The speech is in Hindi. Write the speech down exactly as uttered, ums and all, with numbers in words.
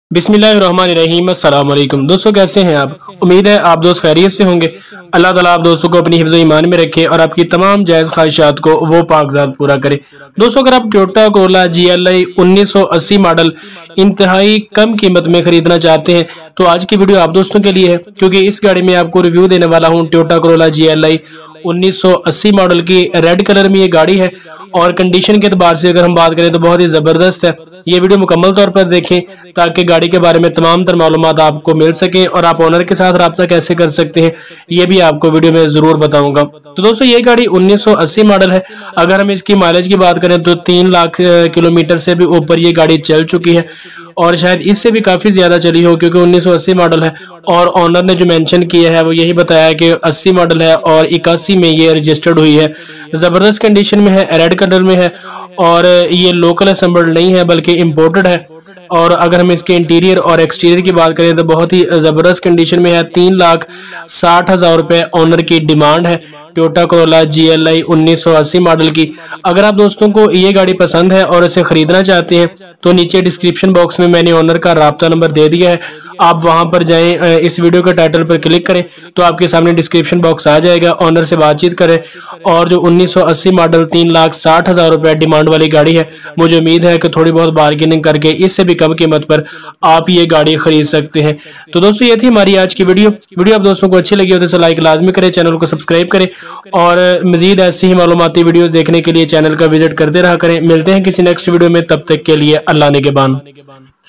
बिस्मिल्लाहिर्रहमानिर्रहीम अस्सलाम वालेकुम। दोस्तों कैसे हैं आप? उम्मीद है आप दोस्त खैरियत से होंगे। अल्लाह ताला आप दोस्तों को अपनी हिफ्ज़ ईमान में रखे और आपकी तमाम जायज़ ख्वाहिशात को वो पाकज़ात पूरा करे। दोस्तों अगर आप Toyota Corolla G L I उन्नीस सौ अस्सी मॉडल इंतहाई कम कीमत में खरीदना चाहते हैं तो आज की वीडियो आप दोस्तों के लिए है, क्योंकि इस गाड़ी में आपको रिव्यू देने वाला हूँ। Toyota Corolla G L I उन्नीस सौ अस्सी मॉडल की रेड कलर में ये गाड़ी है और कंडीशन के एतबार से अगर हम बात करें तो बहुत ही ज़बरदस्त है। ये वीडियो मुकम्मल तौर पर देखें ताकि गाड़ी के बारे में तमाम तर मालूमात आपको मिल सके और आप ओनर के साथ रब्ता कैसे कर सकते हैं ये भी आपको वीडियो में ज़रूर बताऊंगा। तो दोस्तों ये गाड़ी उन्नीस सौ अस्सी मॉडल है। अगर हम इसकी माइलेज की बात करें तो तीन लाख किलोमीटर से भी ऊपर ये गाड़ी चल चुकी है और शायद इससे भी काफ़ी ज़्यादा चली हो, क्योंकि उन्नीस सौ अस्सी मॉडल है और ऑनर ने जो मेंशन किया है वो यही बताया कि अस्सी मॉडल है और इक्यासी में ये रजिस्टर्ड हुई है। ज़बरदस्त कंडीशन में है, रेड कलर में है और ये लोकल असेंबल्ड नहीं है बल्कि इम्पोर्टेड है। और अगर हम इसके इंटीरियर और एक्सटीरियर की बात करें तो बहुत ही ज़बरदस्त कंडीशन में है। तीन लाख साठ हज़ार रुपये ऑनर की डिमांड है Toyota Corolla G L I उन्नीस सौ अस्सी मॉडल की। अगर आप दोस्तों को ये गाड़ी पसंद है और इसे खरीदना चाहते हैं तो नीचे डिस्क्रिप्शन बॉक्स में मैंने ऑनर का राब्ता नंबर दे दिया है, आप वहां पर जाएं, इस वीडियो के टाइटल पर क्लिक करें तो आपके सामने डिस्क्रिप्शन बॉक्स आ जाएगा। ऑनर से बातचीत करें और जो उन्नीस सौ अस्सी मॉडल तीन लाख साठ हज़ार रुपये डिमांड वाली गाड़ी है, मुझे उम्मीद है कि थोड़ी बहुत बार्गेनिंग करके इससे भी कम कीमत पर आप ये गाड़ी खरीद सकते हैं। तो दोस्तों ये थी हमारी आज की वीडियो। वीडियो आप दोस्तों को अच्छी लगी हो तो लाइक लाजमी करें, चैनल को सब्सक्राइब करें और मजीद ऐसी ही मालूमाती वीडियोस देखने के लिए चैनल का विजिट करते रहा करें। मिलते हैं किसी नेक्स्ट वीडियो में, तब तक के लिए अल्लाह निगहबान।